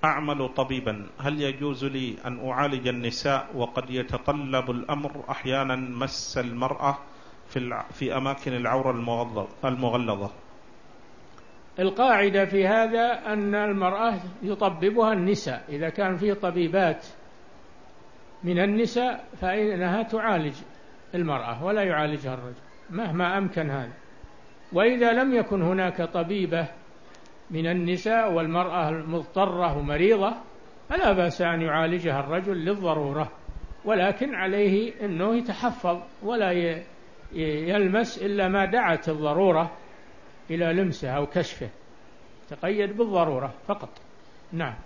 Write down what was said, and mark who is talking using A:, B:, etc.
A: أعمل طبيبا، هل يجوز لي أن أعالج النساء وقد يتطلب الأمر أحيانا مس المرأة في أماكن العورة المغلظة؟
B: القاعدة في هذا أن المرأة يطببها النساء، إذا كان في طبيبات من النساء فإنها تعالج المرأة ولا يعالجها الرجل مهما أمكن هذا. وإذا لم يكن هناك طبيبة من النساء والمرأة مضطرة ومريضة فلا بأس أن يعالجها الرجل للضرورة، ولكن عليه أنه يتحفظ ولا يلمس إلا ما دعت الضرورة إلى لمسه أو كشفه، تقيد بالضرورة فقط. نعم.